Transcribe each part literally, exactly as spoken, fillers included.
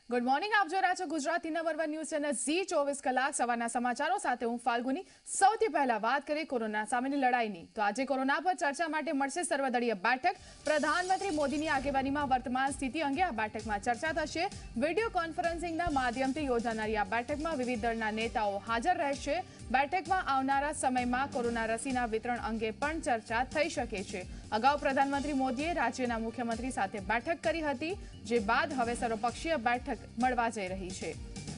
Good morning, આપ જોઈ રહ્યા છો Gujarati number one news channel Zee ચોવીસ કલાક સવારના સમાચારો સાથે હું ફાલ્ગુની। સૌથી પહેલા વાત કરીએ કોરોના સામેની લડાઈની, તો આજે કોરોના પર ચર્ચા માટે મળશે સર્વદળીય બેઠક। પ્રધાનમંત્રી મોદીની આગેવાનીમાં વર્તમાન સ્થિતિ અંગે આ બેઠકમાં ચર્ચા થશે। વિડીયો કોન્ફરન્સિંગના માધ્યમથી યોજાનારી આ બેઠકમાં વિવિધ દળના નેતાઓ હાજર રહેશે। બેઠકમાં આવનારા સમયમાં કોરોના રસીના વિતરણ અંગે પણ ચર્ચા થઈ શકે છે। અગાઉ પ્રધાનમંત્રી મોદીએ રાજ્યના મુખ્યમંત્રી સાથે બેઠક કરી હતી, જે બાદ હવે સર્વપક્ષીય બેઠક મળવા જઈ રહી છે।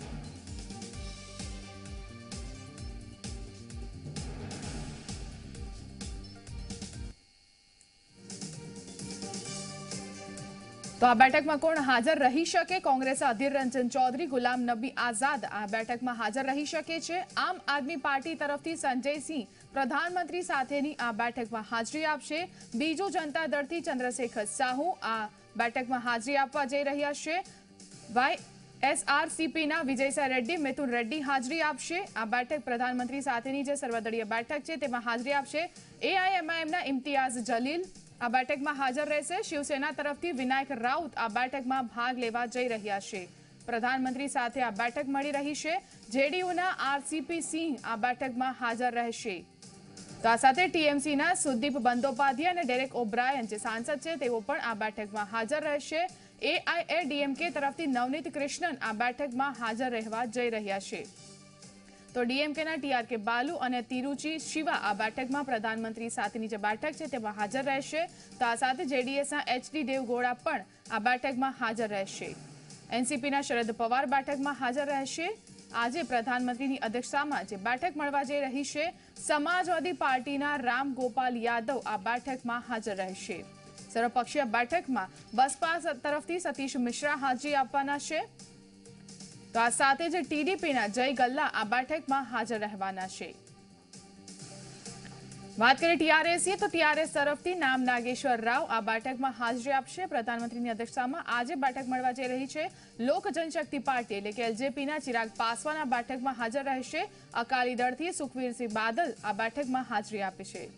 તો આ બેઠકમાં કોણ હાજર રહી શકે? કોંગ્રેસ અધીર રંજન ચૌધરી, ગુલામ નબી આઝાદ આ બેઠકમાં હાજર રહી શકે છે। આમ આદમી પાર્ટી તરફથી સંજય સિંહ પ્રધાનમંત્રી સાથેની આ બેઠકમાં હાજરી આપશે। બીજુ જનતા દળથી ચંદ્રશેખર સાહુ આ બેઠકમાં હાજરી આપવા જઈ રહ્યા છે। વાયએસઆરસીપીના વિજયસાઈ રેડ્ડી, મિથુન રેડ્ડી હાજરી આપશે। આ બેઠક પ્રધાનમંત્રી સાથેની જે સર્વદળીય બેઠક છે તેમાં હાજરી આપશે। એઆઈએમઆઈએમના ઇમ્તિયાઝ જલીલ આ બેઠકમાં હાજર રહેશે। શિવસેના તરફથી વિનાયક રાઉત આ બેઠકમાં ભાગ લેવા જઈ રહ્યા છે। પ્રધાનમંત્રી સાથે આ બેઠક મળી રહી છે। જેડીયુના આરસીપી સિંહ આ બેઠકમાં હાજર રહેશે। તો આ સાથે ટીએમસીના સુદીપ બંદોપાધ્યાય અને ડેરેક ઓબ્રાયન જે સાંસદ છે તેઓ પણ આ બેઠકમાં હાજર રહેશે। એઆઈએડીએમકે તરફથી નવનીત કૃષ્ણન આ બેઠકમાં હાજર રહેવા જઈ રહ્યા છે। તો ડીએમકેના ટીઆરકે બાલુ અને તિરુચિ શિવા આ બેઠકમાં પ્રધાનમંત્રી સાથેની જે બેઠક છે તેમાં હાજર રહેશે। તો આ સાથે જેડીએસના એચડી દેવગૌડા પણ આ બેઠકમાં હાજર રહેશે। એનસીપીના શરદ પવાર બેઠકમાં હાજર રહેશે। આજે પ્રધાનમંત્રીની અધ્યક્ષતામાં જે બેઠક મળવા જઈ રહી છે, સમાજવાદી પાર્ટીના રામ ગોપાલ યાદવ આ બેઠકમાં હાજર રહેશે। સર્વપક્ષીય બેઠકમાં બસપા તરફથી સતીશ મિશ્રા હાજરી આપવાના છે। તો આ સાથે જ ટીડીપીના જય ગલ્લા આ બેઠકમાં હાજર રહેવાના છે। વાત કરીએ ટીઆરએસની, તો ટીઆરએસ તરફથી નામ નાગેશ્વર રાવ આ બેઠકમાં હાજરી આપશે। પ્રધાનમંત્રીની અધ્યક્ષતામાં આજે બેઠક મળવા જઈ રહી છે। લોક જનશક્તિ પાર્ટી એટલે કે એલજેપીના ચિરાગ પાસવાન આ બેઠકમાં હાજર રહેશે। અકાલી દળથી સુખવીરસિંહ બાદલ આ બેઠકમાં હાજરી આપે છે।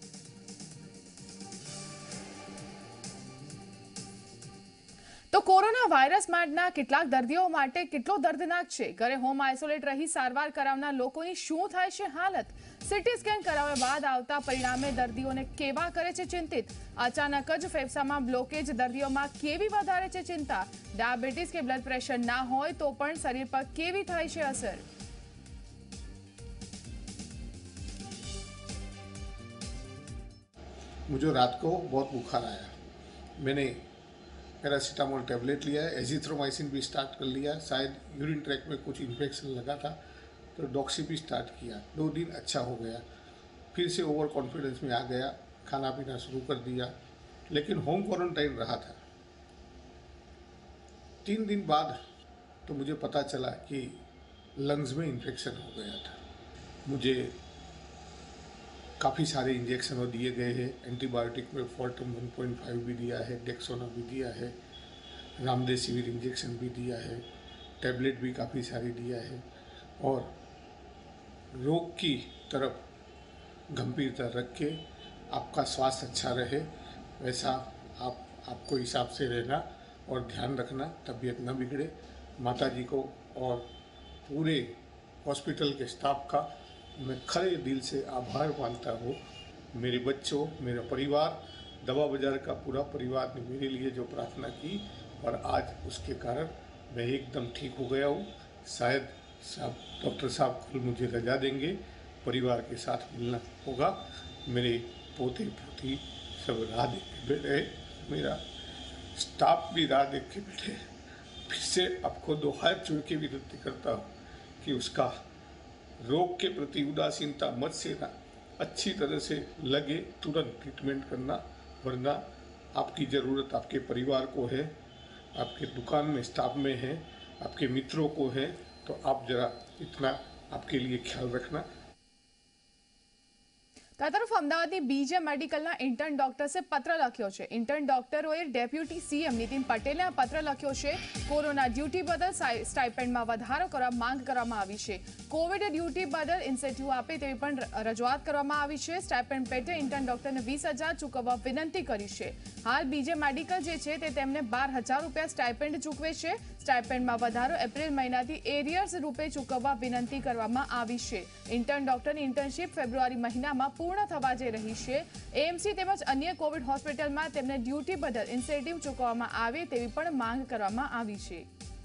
તો કોરોના વાયરસ માટેના કેટલાક દર્દીઓ માટે કેટલો દર્દનાક છે? ઘરે હોમ આઇસોલેટ રહી સારવાર કરાવનાર લોકોની શું થાય છે હાલત? સીટી સ્કેન કરાવ્યા બાદ આવતા પરિણામે દર્દીઓને કેવા કરે છે ચિંતિત? અચાનક જ ફેફસામાં બ્લોકેજ દર્દીઓમાં કેવી વધારે છે ચિંતા? ડાયાબિટીસ કે બ્લડ પ્રેશર ના હોય તો પણ શરીર પર કેવી થાય છે અસર? मुझे रात को बहुत बुखार आया। मैंने पैरासीटामोल टैबलेट लिया है, एजिथ्रोमाइसिन भी स्टार्ट कर लिया। शायद यूरिन ट्रैक में कुछ इन्फेक्शन लगा था तो डॉक्सी भी स्टार्ट किया। दो दिन अच्छा हो गया, फिर से ओवर कॉन्फिडेंस में आ गया, खाना पीना शुरू कर दिया, लेकिन होम क्वारंटाइन रहा था। तीन दिन बाद तो मुझे पता चला कि लंग्स में इन्फेक्शन हो गया था। मुझे काफ़ी सारे इंजेक्शन दिए गए हैं। एंटीबायोटिक में फोर्टम वन पॉइंट फाइव भी दिया है, डेक्सोना भी दिया है, रामदेसिविर इंजेक्शन भी दिया है, टैबलेट भी काफ़ी सारी दिया है। और रोग की तरफ गंभीरता रख के आपका स्वास्थ्य अच्छा रहे वैसा आप आपको हिसाब से रहना और ध्यान रखना, तबीयत न बिगड़े। माता जी को और पूरे हॉस्पिटल के स्टाफ का मैं खरे दिल से आभार मानता हूँ। मेरे बच्चों, मेरा परिवार, दवा बाजार का पूरा परिवार ने मेरे लिए जो प्रार्थना की और आज उसके कारण मैं एकदम ठीक हो गया हूँ। शायद साहब डॉक्टर साहब कल मुझे रजा देंगे, परिवार के साथ मिलना होगा। मेरे पोते पोती सब राह देख के बैठे, मेरा स्टाफ भी राह देख के बैठे। फिर से आपको दो हाथ जोड़ के विनती करता हूँ कि उसका रोग के प्रति उदासीनता मत सेना, अच्छी तरह से लगे तुरंत ट्रीटमेंट करना, वरना आपकी ज़रूरत आपके परिवार को है, आपके दुकान में स्टाफ में है, आपके मित्रों को है, तो आप जरा इतना आपके लिए ख्याल रखना। તો આ તરફ અમદાવાદની બીજે મેડિકલના ઇન્ટર્ન ડોક્ટર્સે પત્ર લખ્યો છે। ઇન્ટર્ન ડોક્ટરોએ ડેપ્યુટી સીએમ નીતિન પટેલને આ પત્ર લખ્યો છે। કોરોના ડ્યુટી બદલ સ્ટાઇપેન્ડમાં વધારો કરવા માંગ કરવામાં આવી છે। કોવિડ ડ્યુટી બદલ ઇન્સેન્ટિવ આપે તેવી પણ રજૂઆત કરવામાં આવી છે। સ્ટાઇપેન્ડ પેટે ઇન્ટર્ન ડોક્ટરને વીસ હજાર ચૂકવવા વિનંતી કરી છે। હાલ બીજે મેડિકલ જે છે તે તેમને બાર હજાર રૂપિયા સ્ટાઇપેન્ડ ચૂકવે છે। સ્ટાઇપેન્ડમાં વધારો એપ્રિલ મહિનાથી એરિયર્સ રૂપે ચૂકવવા વિનંતી કરવામાં આવી છે। ઇન્ટર્ન ડોક્ટરની ઇન્ટર્નશીપ ફેબ્રુઆરી મહિનામાં પૂર્ણ થવા જઈ રહી છે। એએમસી તેમજ અન્ય કોવિડ હોસ્પિટલમાં તેમને ડ્યુટી બદલ ઇન્સેન્ટિવ ચૂકવવામાં આવે તેવી પણ માંગ કરવામાં આવી છે।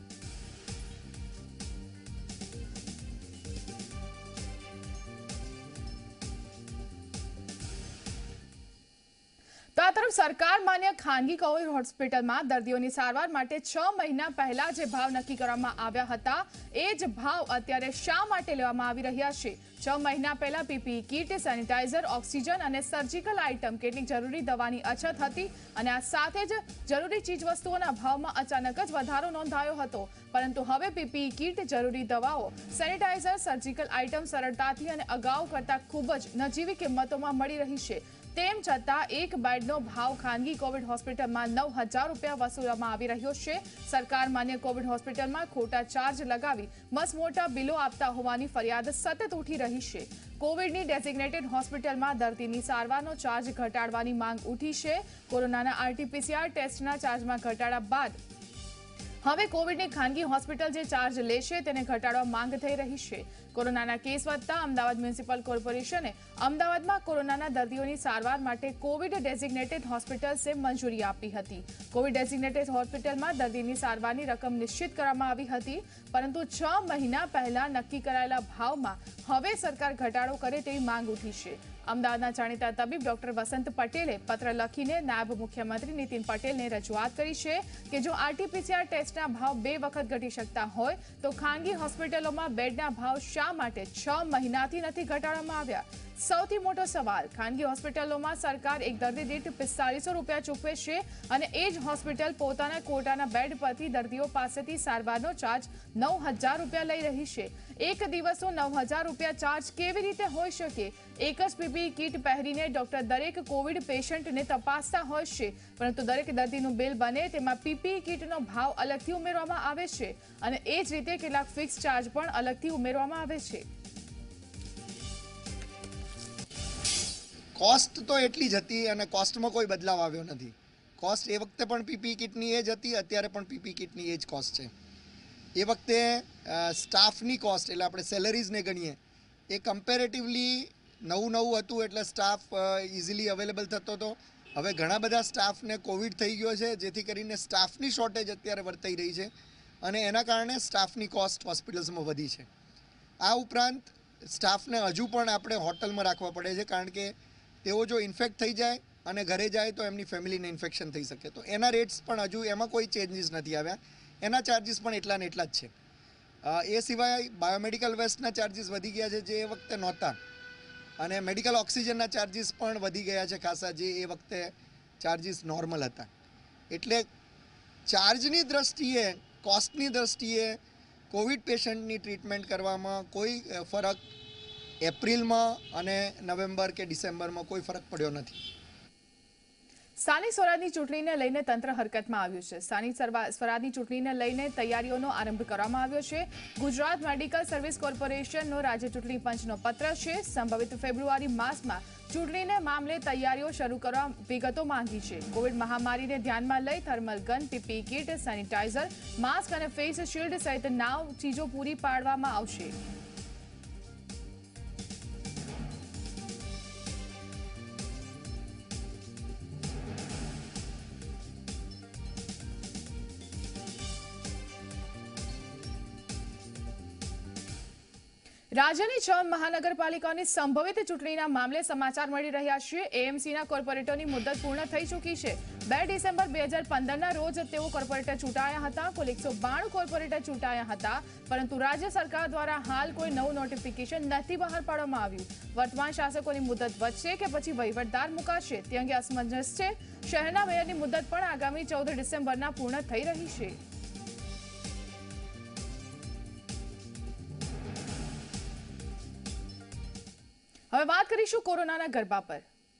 તો આ તરફ સરકાર માન્ય ખાનગી કોવિડ હોસ્પિટલમાં દર્દીઓની સારવાર માટે છ મહિના પહેલા જે ભાવ નક્કી કરવામાં આવ્યા હતા એ જ ભાવ અત્યારે શા માટે લેવામાં આવી રહ્યા છે? છ મહિના પહેલા પીપીઈ કીટ, સેનિટાઈઝર, ઓક્સિજન અને સર્જિકલ આઇટમ, કેટલીક જરૂરી દવાની અછત હતી અને આ સાથે જ જરૂરી ચીજવસ્તુઓના ભાવમાં અચાનક જ વધારો નોંધાયો હતો। પરંતુ હવે પીપીઈ કીટ, જરૂરી દવાઓ, સેનિટાઈઝર, સર્જિકલ આઇટમ સરળતાથી અને અગાઉ કરતાં ખૂબ જ નજીવી કિંમતોમાં મળી રહી છે। તેમ છતાં એક બેડનો ભાવ ખાનગી કોવિડ હોસ્પિટલમાં નવ હજાર રૂપિયા વસૂલવામાં આવી રહ્યો છે। સરકાર માન્ય કોવિડ હોસ્પિટલમાં ખોટા ચાર્જ લગાવી મસમોટા બિલો આપતા હોવાની ફરિયાદ સતત ઉઠી રહી છે। કોવિડની ડેઝિગ્નેટેડ હોસ્પિટલમાં દર્દીની સારવારનો ચાર્જ ઘટાડવાની માંગ ઉઠી છે। કોરોનાના આરટીપીસીઆર ટેસ્ટના ચાર્જમાં ઘટાડા બાદ હવે કોવિડની ખાનગી હોસ્પિટલ જે ચાર્જ લેશે તેને ઘટાડવા માંગ થઈ રહી છે। કોરોનાના કેસ વધતા અમદાવાદ મ્યુનિસિપલ કોર્પોરેશને અમદાવાદમાં કોરોનાના દર્દીઓની સારવાર માટે કોવિડ ડેઝિગ્નેટેડ હોસ્પિટલ્સે મંજૂરી આપી હતી। કોવિડ ડેઝિગ્નેટેડ હોસ્પિટલમાં દર્દીની સારવારની રકમ નિશ્ચિત કરવામાં આવી હતી, પરંતુ છ મહિના પહેલા નક્કી કરાયેલા ભાવમાં હવે સરકાર ઘટાડો કરે તેવી માંગ ઉઠી છે। અમદાવાદના જાણીતા તબીબ ડોક્ટર વસંત પટેલે પત્ર લખીને નાયબ મુખ્યમંત્રી નીતિન પટેલને રજૂઆત કરી છે કે જો આરટીપીસીઆર ટેસ્ટના ભાવ બે વખત ઘટી શકતા હોય તો ખાનગી હોસ્પિટલોમાં બેડના ભાવ શા માટે છ મહિનાથી નથી ઘટાડવામાં આવ્યા? સૌથી મોટો સવાલ, ખાનગી હોસ્પિટલોમાં સરકાર એક દર્દી દીઠ પિસ્તાલીસો રૂપિયા ચૂકવે છે અને એ જ હોસ્પિટલ પોતાના કોટાના બેડ પરથી દર્દીઓ પાસેથી સારવારનો ચાર્જ નવ હજાર રૂપિયા લઈ રહી છે। એક દિવસનો નવ હજાર રૂપિયા ચાર્જ કેવી રીતે હોઈ શકે? એક જ પીપીઈ કીટ પહેરીને ડોક્ટર દરેક કોવિડ પેશન્ટને તપાસતા હોય છે, પરંતુ દરેક દર્દીનું બિલ બને તેમાં પીપીઈ કીટનો ભાવ અલગથી ઉમેરવામાં આવે છે અને એ જ રીતે કેટલાક ફિક્સ ચાર્જ પણ અલગથી ઉમેરવામાં આવે છે। કોસ્ટ તો એટલી જ હતી અને કોસ્ટમાં કોઈ બદલાવ આવ્યો નથી। કોસ્ટ એ વખતે પણ પીપીઈ કિટની એ જ હતી, અત્યારે પણ પીપીઈ કિટની એ જ કોસ્ટ છે। એ વખતે સ્ટાફની કોસ્ટ એટલે આપણે સેલરીઝને ગણીએ એ કમ્પેરેટિવલી નવું નવું હતું એટલે સ્ટાફ ઇઝીલી અવેલેબલ થતો હતો। હવે ઘણા બધા સ્ટાફને કોવિડ થઈ ગયો છે, જેથી કરીને સ્ટાફની શોર્ટેજ અત્યારે વર્તાઈ રહી છે અને એના કારણે સ્ટાફની કોસ્ટ હોસ્પિટલ્સમાં વધી છે। આ ઉપરાંત સ્ટાફને હજુ પણ આપણે હોટલમાં રાખવા પડે છે, કારણ કે તેઓ જો ઇન્ફેક્ટ થઈ જાય અને ઘરે જાય તો એમની ફેમિલીને ઇન્ફેક્શન થઈ શકે, તો એના રેટ્સ પણ હજુ એમાં કોઈ ચેન્જીસ નથી આવ્યા, એના ચાર્જીસ પણ એટલા ને એટલા જ છે। એ સિવાય બાયોમેડિકલ વેસ્ટના ચાર્જીસ વધી ગયા છે જે એ વખતે નહોતા, અને મેડિકલ ઓક્સિજનના ચાર્જીસ પણ વધી ગયા છે ખાસા, જે એ વખતે ચાર્જીસ નોર્મલ હતા। એટલે ચાર્જની દ્રષ્ટિએ, કોસ્ટની દ્રષ્ટિએ કોવિડ પેશન્ટની ટ્રીટમેન્ટ કરવામાં કોઈ ફરક એપ્રિલમાં અને નવેમ્બર કે ડિસેમ્બરમાં કોઈ ફરક પડ્યો નથી। સ્થાનિક સ્વરાજની ચૂંટણીને લઈને તંત્ર હરકતમાં આવ્યું છે। સ્થાનિક સ્વરાજની ચૂંટણીને લઈને તૈયારીઓનો આરંભ કરવામાં આવ્યો છે। ગુજરાત મેડિકલ સર્વિસ કોર્પોરેશનનો રાજ્ય ચૂંટણી પંચનો પત્ર છે। સંભવિત ફેબ્રુઆરી માસમાં ચૂંટણીને મામલે તૈયારીઓ શરૂ કરવા વિગતો માંગી છે। કોવિડ મહામારીને ધ્યાનમાં લઈ thermal gun, PPE kit, sanitizer, mask અને ફેસ શિલ્ડ સહિત નવ ચીજો પૂરી પાડવામાં આવશે। રાજ્યની છ મહાનગરપાલિકાઓની સંભવિત ચૂંટણીના મામલે સમાચાર મળી રહ્યા છે। એએમસીના કોર્પોરેટરની મુદત પૂર્ણ થઈ ચૂકી છે। બે ડિસેમ્બર બે હજાર પંદરના રોજ તેઓ કોર્પોરેટર ચૂંટાયા હતા। કુલ એકસો બાણું કોર્પોરેટર ચૂંટાયા હતા, પરંતુ રાજ્ય સરકાર દ્વારા હાલ કોઈ નવું નોટિફિકેશન નથી બહાર પાડવામાં આવ્યું। વર્તમાન શાસકોની મુદત વધશે કે પછી વહીવટદાર મુકાશે તે અંગે અસમંજસ છે। શહેરના મેયરની મુદત પણ આગામી ચૌદ ડિસેમ્બરના પૂર્ણ થઈ રહી છે। હવે હવે વાત કરીશું કોરોનાના ગરબા પર।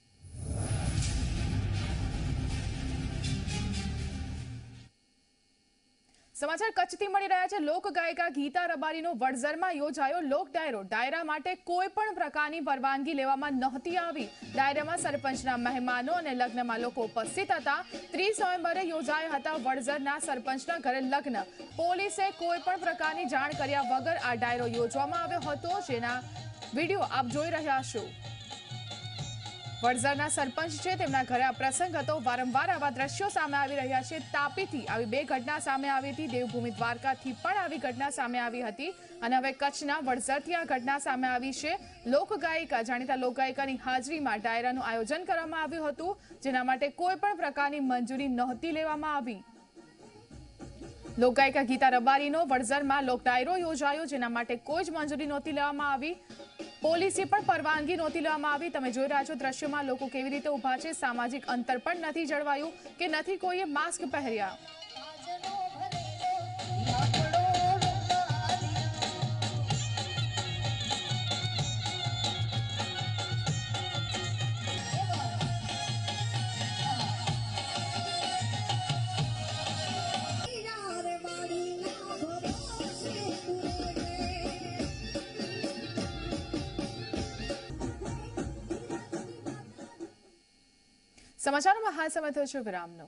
સમાચાર કચ્છથી મળી રહ્યા છે। લોક ગાયિકા ગીતા રબારીનો વડઝરમાં યોજાયો લોક ડાયરો। ડાયરા માટે કોઈ પણ પ્રકારની પરવાનગી લેવામાં નહોતી આવી। ડાયરામાં સરપંચના મહેમાનો અને લગ્નમાં લોકો ઉપસ્થિત હતા। ત્રીસ નવેમ્બરે યોજાયા હતા વડઝરના સરપંચના ઘરે લગ્ન। પોલીસે કોઈ પણ પ્રકારની જાણ કર્યા વગર આ ડાયરો યોજવામાં આવ્યો હતો, જેના વિડીયો આપ જોઈ રહ્યા છો। વડઝરના સરપંચ છે, તેમના ઘરે આ પ્રસંગ હતો। વારંવાર આવા દ્રશ્યો સામે આવી રહ્યા છે। તાપીથી આવી બે ઘટના સામે આવી હતી, દેવભૂમિ દ્વારકાથી પણ આવી ઘટના સામે આવી હતી અને હવે કચ્છના વડઝરથી આ ઘટના સામે આવી છે। લોકગાયિકા જાણીતા લોકગાયિકાની હાજરીમાં ડાયરાનું આયોજન કરવામાં આવ્યું હતું, જેના માટે કોઈ પણ પ્રકારની મંજૂરી નહોતી લેવામાં આવી। લોકગાયિકા ગીતા રબારીનો વડઝરમાં લોક ડાયરો યોજાયો, જેના માટે કોઈ જ મંજૂરી નહોતી લેવામાં આવી। પોલીસે પણ પરવાનગી નહોતી લેવામાં આવી। તમે જોઈ રહ્યા છો દ્રશ્યોમાં લોકો કેવી રીતે ઊભા છે। સામાજિક અંતર પણ નથી જળવાયું કે નથી કોઈએ માસ્ક પહેર્યા। સમાચારોમાં હાલ સમય થયો છે વિરામનો।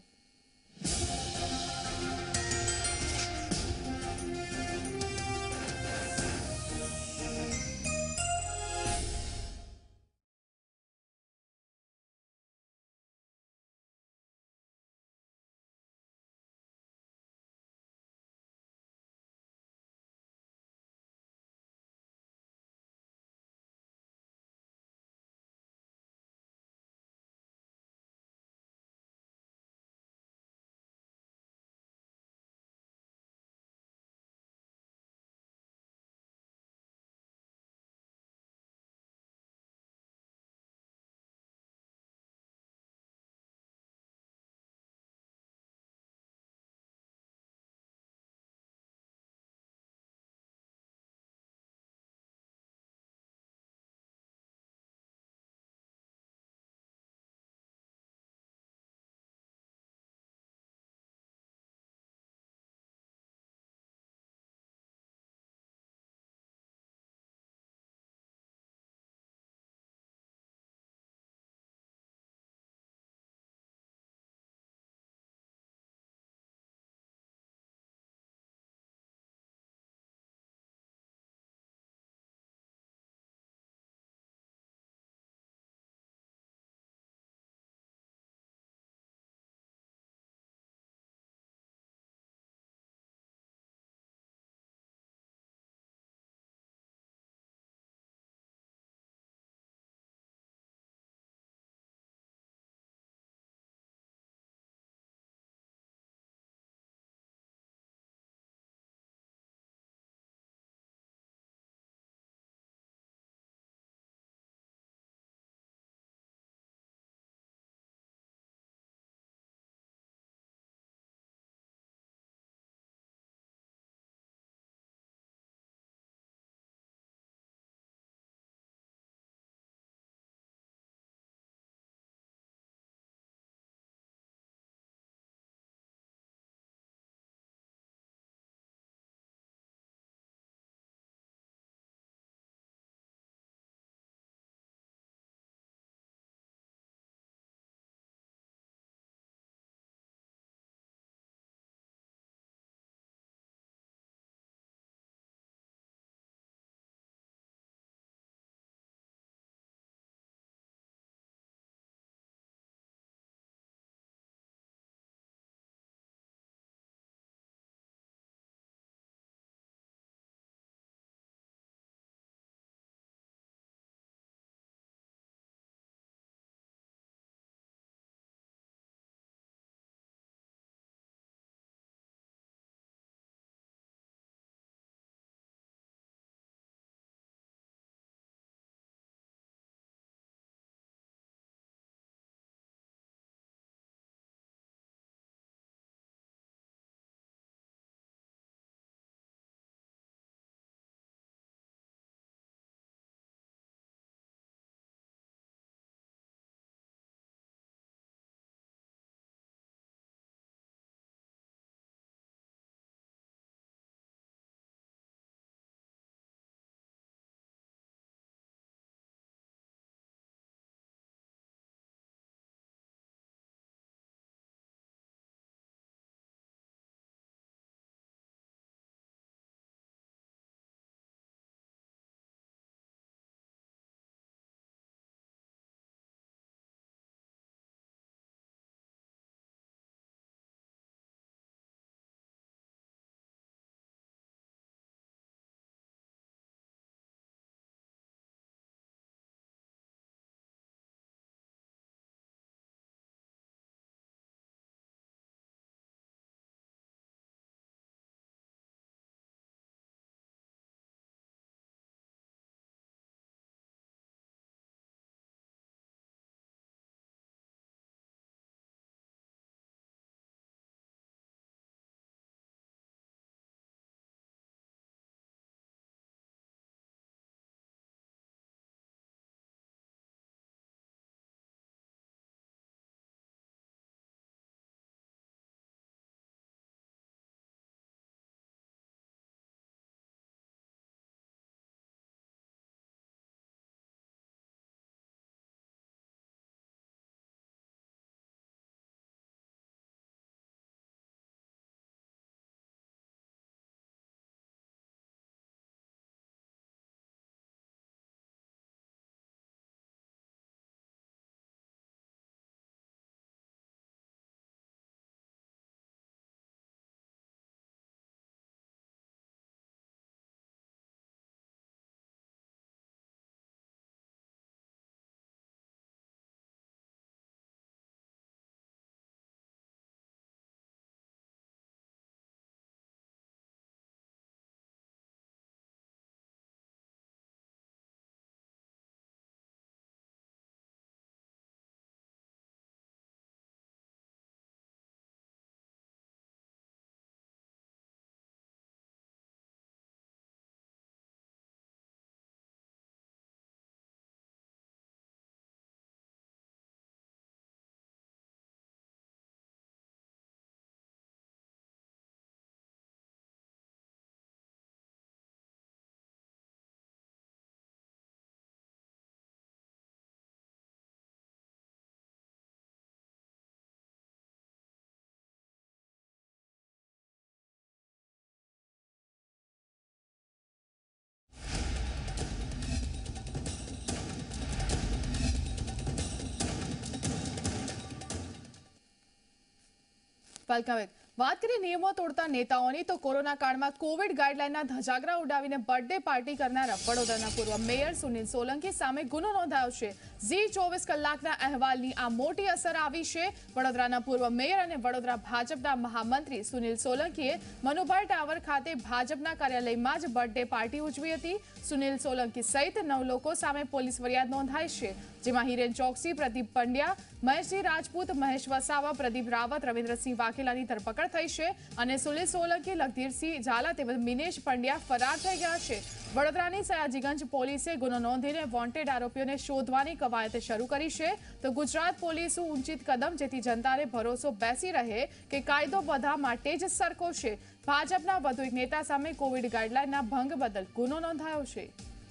વેલકમ. વાત કરીએ નિયમો તોડતા નેતાઓની તો કોરોના કાળમાં કોવિડ ગાઈડલાઈનના ધજાગરા ઉડાવીને બર્થડે પાર્ટી કરનારા વડોદરાના પૂર્વ મેયર સુનિલ સોલંકી સામે ગુનો નોંધાયો છે. ઝી ચોવીસ કલાકના અહેવાલની આ મોટી અસર આવી છે. વડોદરાના પૂર્વ મેયર અને વડોદરા ભાજપના મહામંત્રી સુનિલ સોલંકીએ મનુભાઈ ટાવર ખાતે ભાજપના કાર્યાલયમાં જ બર્થડે પાર્ટી ઉજવી હતી. સુનિલ સોલંકી સહિત નવ લોકો સામે પોલીસ ફરિયાદ નોંધાઈ છે, જેમાં હિરેન ચોકસી, પ્રદીપ પંડ્યા, મહેશજી રાજપૂત, મહેશ વસાવા, પ્રદીપ રાવત, રવિન્દ્રસિંહ વાઘેલાની ધરપકડ થઈ છે અને સુનિલ સોલંકી, લખધીરસિંહ ઝાલા તેમજ મિનેશ પંડ્યા ફરાર થઈ ગયા છે. વડોદરાની સયાજીગંજ પોલીસે ગુનો નોંધીને વોન્ટેડ આરોપીઓને શોધવાની કવાયત શરૂ કરી છે. તો ગુજરાત પોલીસ ઊંચિત કદમ, જેથી જનતાને ભરોસો બેસી રહે કે કાયદો બધા માટે જ સરખો છે. ભાજપના વધુ એક નેતા સામે કોવિડ ગાઈડલાઈનના ભંગ બદલ ગુનો નોંધાયો છે.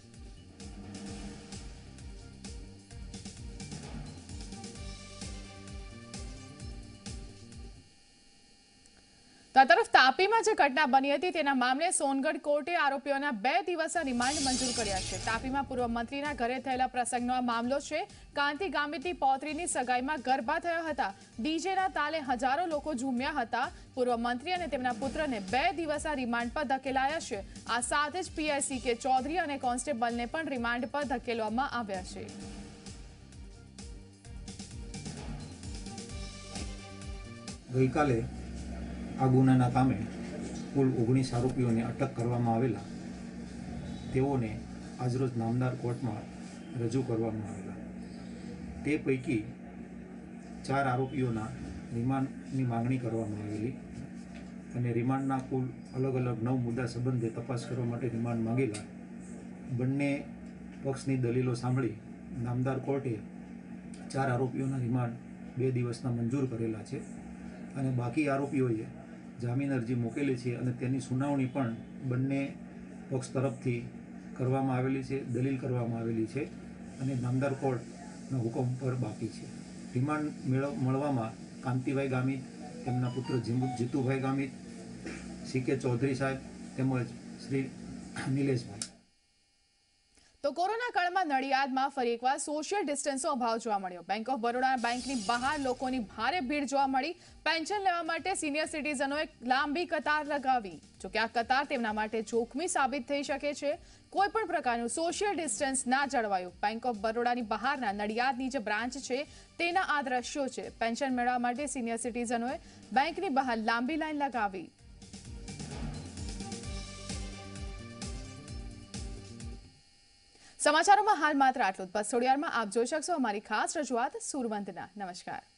તો તરફ તાપીમાં જે ઘટના બની હતી તેના મામલે સોનગઢ કોર્ટે આરોપીઓના બે દિવસના રિમાન્ડ મંજૂર કર્યા છે. તાપીમાં પૂર્વ મંત્રીના ઘરે થયેલા પ્રસંગનો આ મામલો છે. કાંતિ ગામિતની પૌત્રીની સગાઈમાં ગરબા થયા હતા. ડીજેના તાલે હજારો લોકો ઝૂમ્યા હતા. પૂર્વ મંત્રી અને તેમના પુત્રને બે દિવસના રિમાન્ડ પર ધકેલાયા છે. આ સાથે જ પીઆઈ સી કે ચૌધરી અને કોન્સ્ટેબલને પણ રિમાન્ડ પર ધકેલવામાં આવ્યા છે. ગઈકાલે આ ગુનાના કામે કુલ ઓગણીસ આરોપીઓને અટક કરવામાં આવેલા. તેઓને આજરોજ નામદાર કોર્ટમાં રજૂ કરવામાં આવેલા. તે પૈકી ચાર આરોપીઓના રિમાન્ડની માંગણી કરવામાં આવેલી અને રિમાન્ડના કુલ અલગ અલગ નવ મુદ્દા સંબંધે તપાસ કરવા માટે રિમાન્ડ માંગેલા. બંને પક્ષની દલીલો સાંભળી નામદાર કોર્ટે ચાર આરોપીઓના રિમાન્ડ બે દિવસના મંજૂર કરેલા છે અને બાકી આરોપીઓએ જામીન અરજી મૂકેલી છે અને તેની સુનાવણી પણ બંને પક્ષ તરફથી કરવામાં આવેલી છે, દલીલ કરવામાં આવેલી છે અને નામદાર કોર્ટના હુકમ પર બાકી છે. રિમાન્ડ મેળવ મળવામાં કાંતિભાઈ ગામિત, તેમના પુત્ર જીતુભાઈ ગામિત, સી કે ચૌધરી સાહેબ તેમજ શ્રી નિલેશભાઈ. તો કોરોના કાળમાં નડિયાદમાં ફરી એકવાર સોશિયલ ડિસ્ટન્સનો અભાવ જોવા મળ્યો. બેંક ઓફ બરોડા બેંકની બહાર લોકોની ભારે ભીડ જોવા મળી. પેન્શન લેવા માટે સિનિયર સિટીઝનોએ લાંબી કતાર લગાવી. જોકે આ કતાર તેમના માટે જોખમી સાબિત થઈ શકે છે. કોઈ પણ પ્રકારનું સોશિયલ ડિસ્ટન્સ ના જળવાયું. બેંક ઓફ બરોડાની બહારના નડિયાદની જે બ્રાન્ચ છે તેના આ દ્રશ્યો છે. પેન્શન મેળવવા માટે સિનિયર સિટીઝનોએ બેંકની બહાર લાંબી લાઈન લગાવી. સમાચારોમાં હાલ માત્ર આટલું જ. બસ થોડી વારમાં આપ જોઈ શકશો અમારી ખાસ રજૂઆત સુરવંતના. નમસ્કાર.